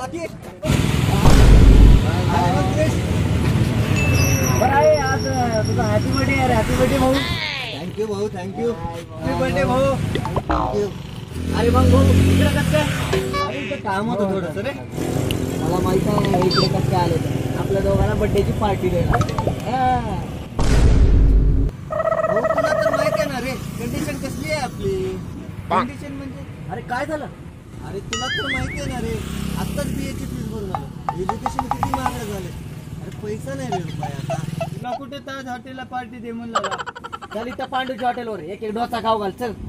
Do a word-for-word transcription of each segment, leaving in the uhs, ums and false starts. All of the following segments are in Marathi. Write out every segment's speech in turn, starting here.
बाकी बरं आहे आज तुझा हॅपी बर्थडे यार. हॅपी बर्थडे भाऊ. थँक्यू भाऊ थँक्यू. हॅपी बर्थडे भाऊ. थँक्यू. अरे मग भाऊ इकडे कसं काय? अरे इथं काम होतं थोडंसं रे. मला माहित आहे इकडे कसं काय आले तर आपल्या दोघांना बर्थडेची पार्टी देणार. भाऊ तुला तर माहिती आहे ना रे कंडिशन कसली आहे आपली. कंडिशन म्हणजे अरे काय झालं? अरे तुला तर माहिती आहे ना रे आत्ताच बी एची फीस भरून आलो. एज्युकेशन किती महाग झाले. अरे पैसा नाही रे रुपये आता. तुला कुठे ताज हॉटेलला पार्टी दे म्हणला. चल इथं पांडूच्या हॉटेलवर एक एक डोसा खाऊ घाल. चल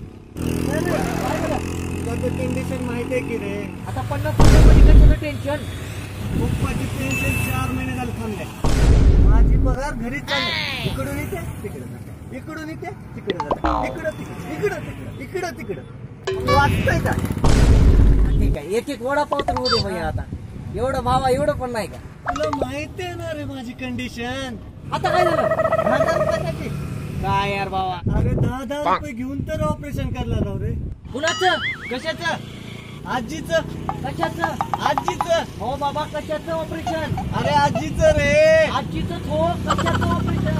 तुला तर कंडिशन माहिती आहे की रे. आता पन्नास रुपये कशाचं टेन्शन. पप्पाची पेन्शन चार महिने झाले थांबले. माझी पगार घरीच चालली. इकडून इथे तिकडे जाते. इकडून इथे तिकडे जाते. इकडं तिकडं इकडं तिकडं इकडं तिकडं वाचतंय का. ठीक आहे एक एक वडापाव तर होऊ दे भैया. आता एवढं भावा एवढं पण नाही का. तुला माहिती आहे ना रे माझी कंडिशन. आता काय झालं? दहा हजार कशाची. काय यार भावा. अरे दहा दहा रुपये घेऊन तर ऑपरेशन करला जाऊ रे. कुणाचं? कशाचं. आजीचं. कशाचं? आजीचं. हो बाबा कशाचं ऑपरेशन? अरे आजीचं रे. आजीचं हो कशाचं ऑपरेशन?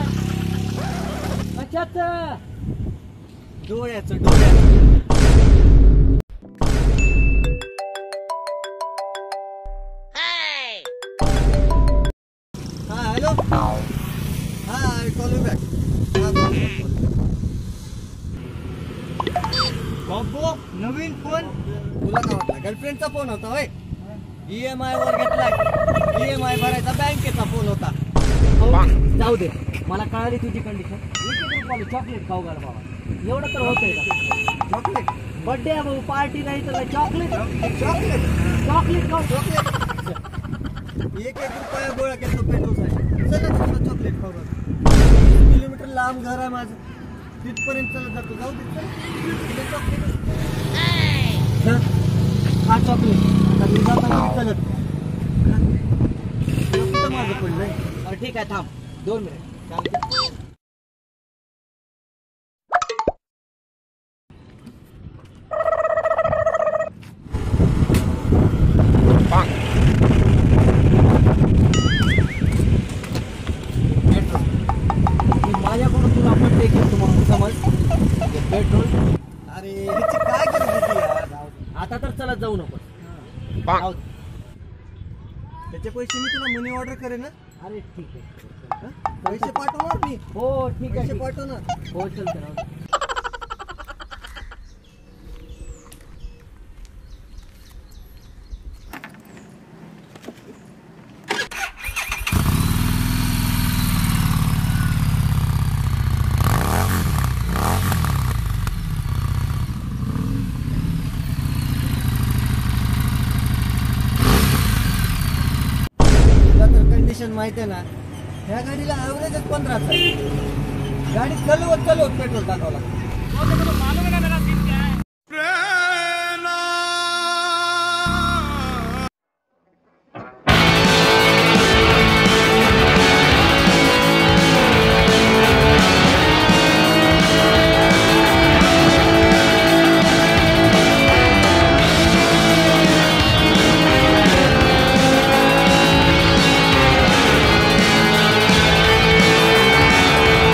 कशाचं? डोळ्याचं डोळ्याचं. हा हॅलो. हा आय कॉल यू बॅक. बाबू नवीन फोन. तुला काय वाटलं गर्लफ्रेंडचा फोन होता होय. ई एम आय वर घेतलाय. ई एम आय भरायचा बँकेचा फोन होता. हो, जाऊ दे मला कळाली तुझी कंडिशन. एक एक रुपयाला चॉकलेट खाऊ घाल बाबा. एवढं तर होतंय का. चॉकलेट. बर्थडे आहे भाऊ पार्टी नाही तर चॉकलेट. चॉकलेट. चॉकलेट खाऊ. चॉकलेट. एक एक रुपया गोळा केला पेट्रोलसाठी. चला चला चॉकलेट खाऊ घाल. किलोमीटर लांब घर आहे माझं. तिथपर्यंत चला जातो. जाऊ दे चल. चॉकलेट. हा चॉकलेट. आता मी जाताना चलत. कुठं माझं पडलंय. ठीक आहे थांब दोन मिनिट. चालतंय. माझ्याकडून तुला बर्थडे गिफ्ट म्हणून समज पेट्रोल. अरे ह्याची काय गरज होती यार. आता तर चला जाऊ नको. त्याचे पैसे मी तुला मनी ऑर्डर करेन ना. अरे ठीक आहे. पैसे पाठवणार मी. हो ठीक आहे. पैसे पाठवणार. हो चल तर. कंडिशन माहिती आहे ना. ह्या गाडीला ॲव्हरेजच पंधराचा आहे. गाडी चालवत चालवत पेट्रोल टाकावं लागतं.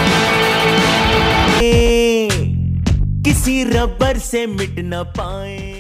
किसी रबर से मिट न पाए.